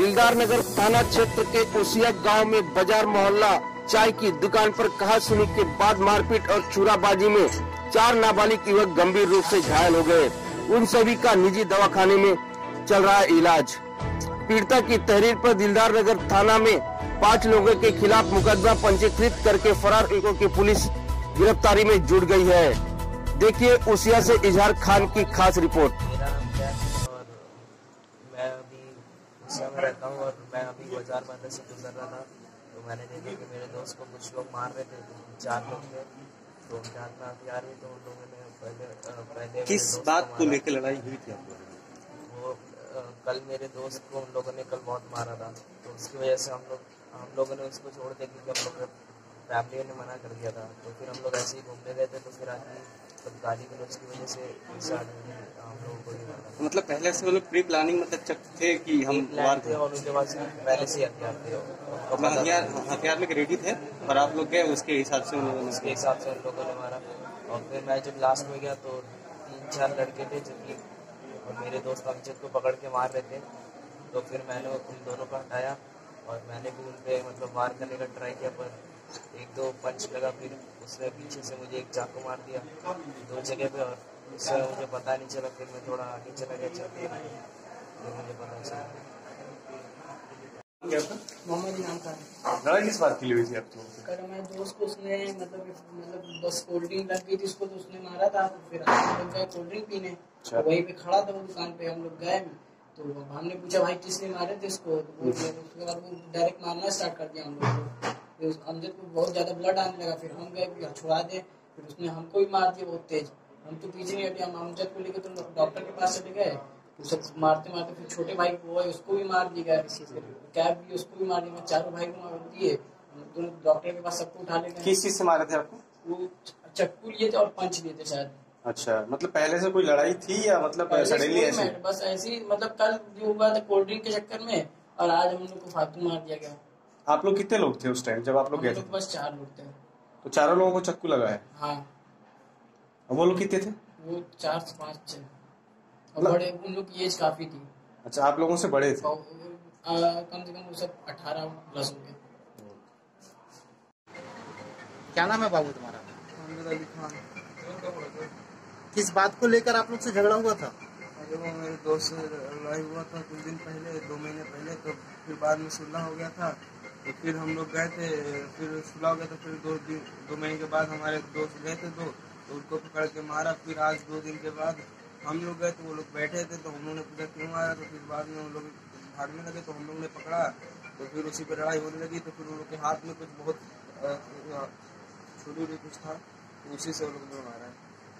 दिलदार नगर थाना क्षेत्र के ओसिया गांव में बाजार मोहल्ला चाय की दुकान पर कहासुनी के बाद मारपीट और चूराबाजी में 4 नाबालिग युवक गंभीर रूप से घायल हो गए। उन सभी का निजी दवाखाने में चल रहा है इलाज। पीड़िता की तहरीर पर दिलदार नगर थाना में 5 लोगों के खिलाफ मुकदमा पंजीकृत करके फरार युवकों की पुलिस गिरफ्तारी में जुट गई है। देखिए ओसिया से इजहार खान की खास रिपोर्ट। मेरा नाम जैक है और मैं अभी ओसिया में रहता हूँ और मैं अभी बाजार बाजार से गुजर रहा था तो मैंने देखा कि मेरे दोस्त को कुछ लोग मार रहे थे। 4 लोग थे तो उनके हाथ में हथियार भी, तो उन लोगों ने पहले किस बात को लेकर लड़ाई हुई थी आप लोगों में? वो कल मेरे दोस्त को उन लोगों ने कल बहुत मारा था, तो उसकी वजह से हम लोगों ने उसको छोड़ दिया क्योंकि हम लोग फैमिली ने मना कर दिया था। तो फिर हम लोग ऐसे ही घूमने गए थे तो फिर आदमी तो गाली गलौज की वजह से इस आदमी ने हम लोगों को नहीं मारा। मतलब पहले से वो लोग प्री प्लानिंग मतलब चक थे कि हम प्लान थे और उनके पास पहले से हथियार थे। हथियार में रेडी थे और आप लोग गए उसके हिसाब से उसके हिसाब से उन लोगों ने मारा। और फिर मैं जब लास्ट में गया तो 3-4 लड़के थे जिनकी और मेरे दोस्त अमजद को पकड़ के मार रहे थे। तो फिर मैंने उन दोनों को हटाया और मैंने भी उन पर मतलब वार करने का ट्राई किया, पर 1-2 पंच लगा। फिर उसने पीछे से मुझे एक चाकू मार दिया 2 जगह पे और उससे मुझे पता नहीं चला। फिर मैं थोड़ा आगे चला गया चलते फिर मुझे पता चला। मोहम्मद इनाम खान। लड़ाई किस बात के लिए हुई थी आप लोगों कल मैं दोस्त को उसने मतलब बस कोल्ड ड्रिंक लग गई थी उसको, तो उसने मारा था। तो फिर हम लोग गए कोल्ड ड्रिंक पीने, तो वहीं पे खड़ा था वो दुकान पे। हम लोग गए तो हमने पूछा भाई किसने मारे थे इसको, तो उसके बाद वो डायरेक्ट मारना स्टार्ट कर दिया हम लोग को। फिर अमजद को बहुत ज्यादा ब्लड आने लगा। फिर हम गए छुड़ा दे, फिर उसने हमको भी मार दिया बहुत तेज। हम तो पीछे नहीं हटे, हम अमजद को लेकर तो डॉक्टर के पास चले गए। तो सब मारते मारते फिर छोटे भाई को उसको भी मार दिया गया, फिर कैब भी उसको भी मार दिया। 4 भाई को मार दिए, दोनों डॉक्टर के पास सबको उठा ले गए। किस चीज से मारे थे आपको? वो चक्कू लिए थे और पंच लिए थे शायद। अच्छा, मतलब पहले से कोई लड़ाई थी या मतलब सडनली ऐसे? बस ऐसे ही, मतलब कल जो हुआ था कोल्ड ड्रिंक के चक्कर में, और आज हम लोग को फालतू मार दिया गया। आप लोग कितने लोग थे उस टाइम जब आप लोग गए थे? बस 4 लोग थे। तो 4 लोगों को चक्कू लगा है? हाँ। वो लोग कितने थे? वो 4 से 5 थे और बड़े, उन लोग की एज काफी थी। अच्छा, आप लोगों से बड़े थे? कम से कम वो सब 18 प्लस होंगे। क्या नाम है बाबू तुम्हारा? मोहम्मद अली खान। किस बात को लेकर आप लोग से झगड़ा हुआ था? अरे वो मेरे दोस्त से लड़ाई हुआ था कुछ दिन पहले, 2 महीने पहले। तो फिर बाद में सुलह हो गया था, तो फिर हम लोग गए थे। फिर सुलह हो गया तो फिर 2 महीने के बाद हमारे दोस्त गए थे तो उनको पकड़ के मारा। फिर आज 2 दिन के बाद हम लोग गए तो वो लोग बैठे थे, तो हम लोग ने पूछा क्यों मारा। तो फिर बाद में उन लोग भागने लगे तो हम लोग ने पकड़ा, तो फिर उसी पर लड़ाई होने लगी। तो फिर उन लोग के हाथ में कुछ बहुत छुरी कुछ था, तो उसी से वो लोग ने मारा है।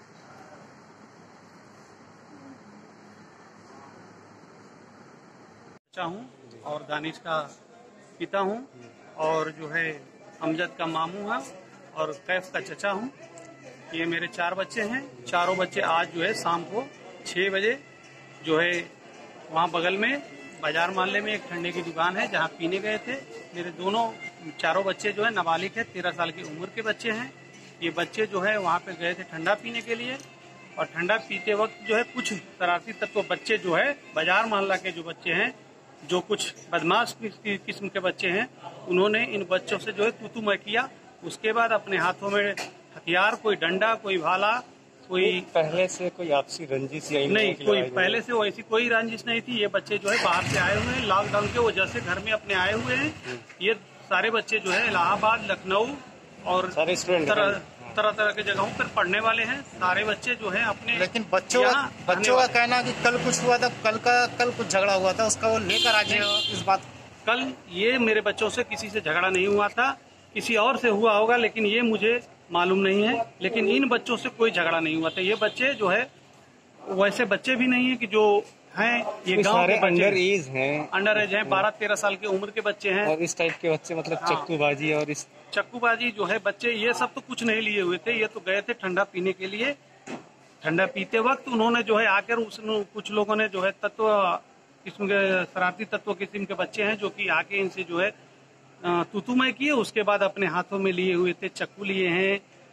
हूँ और दानिश का पिता हूँ और जो है अमजद का मामू है और कैफ का चचा हूँ। ये मेरे 4 बच्चे हैं। चारों बच्चे आज जो है शाम को 6 बजे जो है वहाँ बगल में बाजार मोहल्ले में एक ठंडे की दुकान है जहाँ पीने गए थे। मेरे चारों बच्चे जो है नाबालिग है, 13 साल की उम्र के बच्चे हैं। ये बच्चे जो है वहाँ पे गए थे ठंडा पीने के लिए और ठंडा पीते वक्त जो है कुछ शरारती तत्व बच्चे जो है बाजार मोहल्ला के जो बच्चे हैं, जो कुछ बदमाश किस्म के बच्चे हैं, उन्होंने इन बच्चों से जो है तू मैं किया। उसके बाद अपने हाथों में हथियार, कोई डंडा, कोई भाला, कोई पहले से कोई आपसी रंजिश या नहीं, कोई पहले से वैसी कोई रंजिश नहीं थी। ये बच्चे जो है बाहर से आए हुए हैं, लॉकडाउन के वजह से घर में अपने आए हुए हैं। ये सारे बच्चे जो है इलाहाबाद, लखनऊ और सारे स्टूडेंट तरह तरह के जगहों पर पढ़ने वाले हैं। सारे बच्चे जो है अपने, लेकिन बच्चों का कहना कि कल कुछ हुआ था, कल कुछ झगड़ा हुआ था, उसका वो लेकर आ गए इस बात। कल ये मेरे बच्चों से किसी से झगड़ा नहीं हुआ था, किसी और से हुआ होगा लेकिन ये मुझे मालूम नहीं है। लेकिन इन बच्चों से कोई झगड़ा नहीं हुआ था। ये बच्चे जो है वैसे बच्चे भी नहीं है कि जो हैं, ये गांव के अंडर एज हैं, 12-13 साल की उम्र के बच्चे हैं। और इस टाइप के बच्चे मतलब चक्कूबाजी और इस चक्कूबाजी जो है बच्चे, ये सब तो कुछ नहीं लिए हुए थे। ये तो गए थे ठंडा पीने के लिए। ठंडा पीते वक्त उन्होंने जो है आकर कुछ लोगों ने जो है किस्म के शरारती तत्व किस्म के बच्चे हैं जो कि आके इनसे जो है तूतुमय किए। उसके बाद अपने हाथों में लिए हुए थे, चक्कू लिए हैं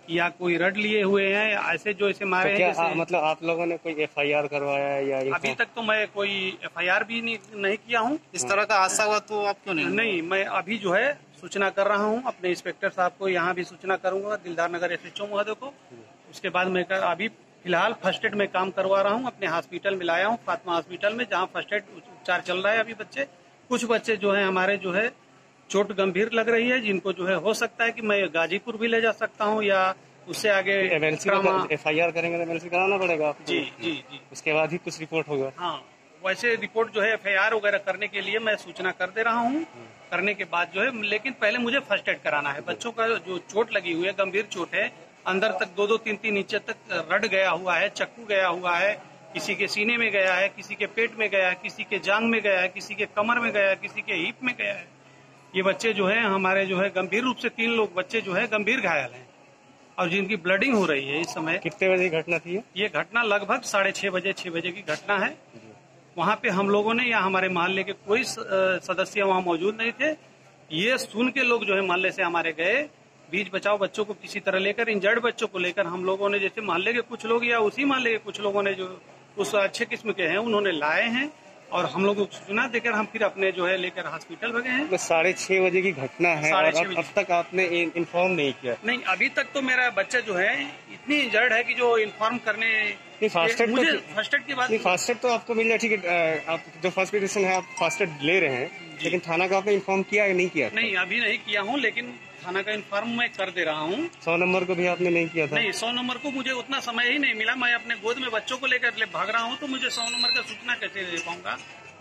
या कोई रड लिए हुए हैं, ऐसे जो इसे मारे तो हैं। क्या मतलब आप लोगों ने कोई FIR करवाया है या अभी तक तो मैं कोई FIR भी नहीं किया हूँ। इस तरह का हादसा हुआ तो आप क्यों नहीं, मैं अभी जो है सूचना कर रहा हूँ अपने इंस्पेक्टर साहब को, यहाँ भी सूचना करूंगा, दिलदार नगर SHO महोदय को। उसके बाद मैं अभी फिलहाल फर्स्ट एड में काम करवा रहा हूँ, अपने हॉस्पिटल में लाया हूँ, फातिमा हॉस्पिटल में, जहाँ फर्स्ट एड उपचार चल रहा है। अभी कुछ बच्चे जो है हमारे जो है चोट गंभीर लग रही है, जिनको जो है हो सकता है कि मैं गाजीपुर भी ले जा सकता हूँ या उससे आगे FIR करेंगे तो MLC कराना पड़ेगा आपको। जी। उसके बाद ही कुछ रिपोर्ट होगा। हाँ, वैसे रिपोर्ट जो है FIR वगैरह करने के लिए मैं सूचना कर दे रहा हूँ। करने के बाद जो है, लेकिन पहले मुझे फर्स्ट एड कराना है। बच्चों का जो चोट लगी हुई है, गंभीर चोट है, अंदर तक 2-2, 3-3 इंच तक रड गया हुआ है, चक्कू गया हुआ है, किसी के सीने में गया है, किसी के पेट में गया है, किसी के जांघ में गया है, किसी के कमर में गया है, किसी के हिप में गया है। ये बच्चे जो है हमारे जो है गंभीर रूप से 3 लोग बच्चे जो है गंभीर घायल हैं और जिनकी ब्लडिंग हो रही है इस समय। कितने बजे घटना थी ये घटना लगभग 6:30 6 बजे की घटना है। वहाँ पे हम लोगों ने या हमारे मोहल्ले के कोई सदस्य वहाँ मौजूद नहीं थे। ये सुन के लोग जो है मोहल्ले से हमारे गए, बीच बचाव बच्चों को किसी तरह लेकर, इंजर्ड बच्चों को लेकर हम लोगों ने, जैसे मोहल्ले के कुछ लोग या उसी मोहल्ले के कुछ लोगों ने जो उस अच्छे किस्म के हैं उन्होंने लाए हैं और हम लोगों को सूचना देकर हम फिर अपने जो है लेकर हॉस्पिटल भगे हैं। 6:30 बजे की घटना है और अब तक आपने इन्फॉर्म नहीं किया? नहीं, अभी तक तो मेरा बच्चा जो है इतनी इंजर्ड है कि जो इन्फॉर्म करने फर्स्ट एड की बात नहीं, फर्स्ट एड तो आपको मिल जाए, ठीक है। आप जो फर्स्ट पोजीशन है आप फर्स्ट एड ले रहे हैं, लेकिन थाना का आपने इन्फॉर्म किया या नहीं किया? नहीं, अभी नहीं किया हूँ, लेकिन थाना का इन्फॉर्म मैं कर दे रहा हूँ। 100 नंबर को भी आपने नहीं किया था? नहीं, 100 नंबर को मुझे उतना समय ही नहीं मिला। मैं अपने गोद में बच्चों को लेकर भाग रहा हूँ, तो मुझे 100 नंबर का सूचना कैसे दे पाऊंगा?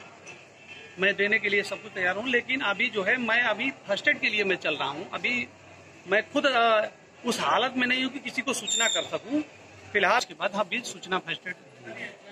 मैं देने के लिए सब कुछ तैयार हूँ, लेकिन अभी जो है मैं अभी फर्स्ट एड के लिए मैं चल रहा हूँ। अभी मैं खुद उस हालत में नहीं हूँ कि किसी को सूचना कर सकूँ। फिलहाल के बाद अभी सूचना फर्स्ट एड